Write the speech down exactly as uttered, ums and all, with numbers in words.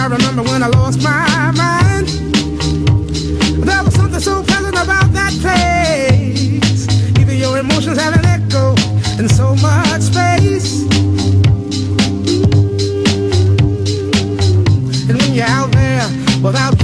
I remember when I lost my mind. There was something so pleasant about that place. Even your emotions have an echo in so much space. And when you're out there without